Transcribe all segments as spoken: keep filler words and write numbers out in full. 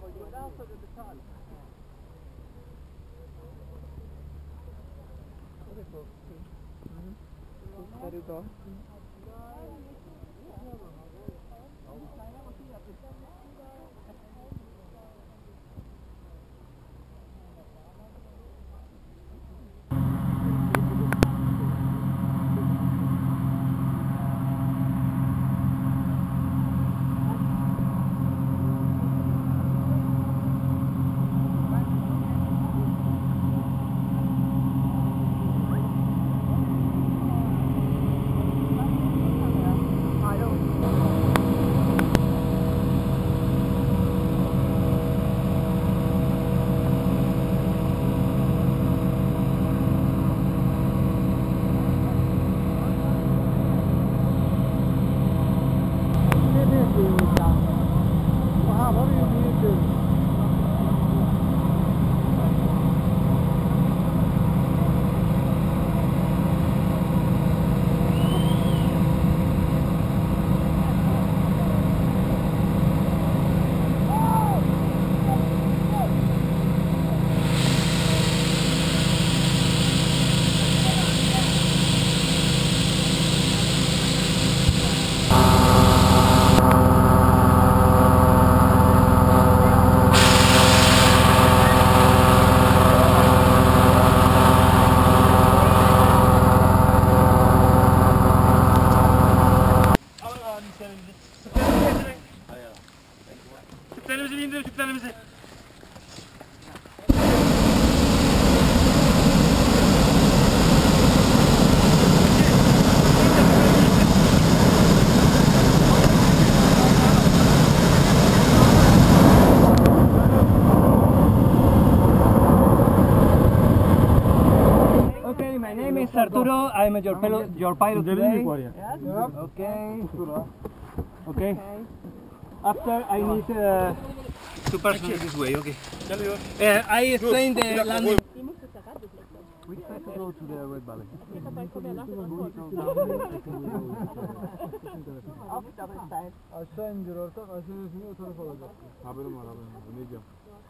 Är det bra? Tüplerimizi bindir, tüplerimizi. Okay, my name is Arturo. I'm your pilot, your pilot today. Ja. Okay. Okay. After I need uh, two persons this way. Okay. Uh, I explained the landing. We try to go to the Red Valley. Aşağı indiriyorsak aşağı üstünde o taraf olacak. Haberim var haberim var. Ne diyeceğim?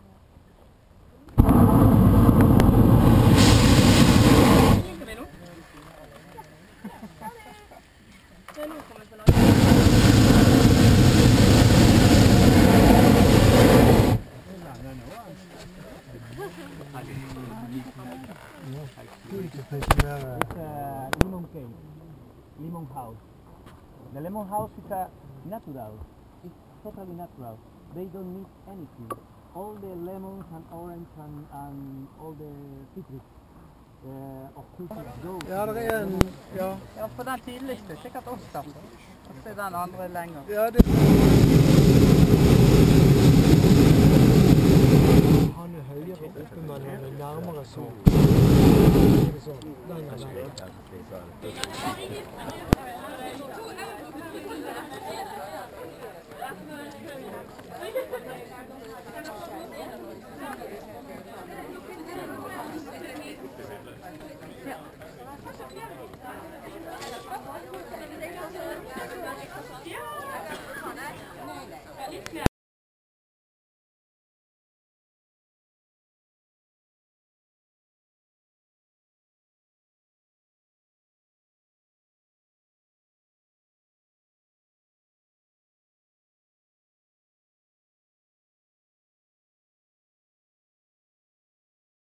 It's a lemon cake, lemon house. The lemon house is a natural. It's totally natural. They don't need anything. All the lemons and orange and, and all the citrus uh, of citrus go. Ja, det er en... Ja. Ja, for den tidligste, sikkert oss da. Og så er den andre lenger. Ja, det... Han er høyere oppe, men han er nærmere så. Sånn. Den er nærmere.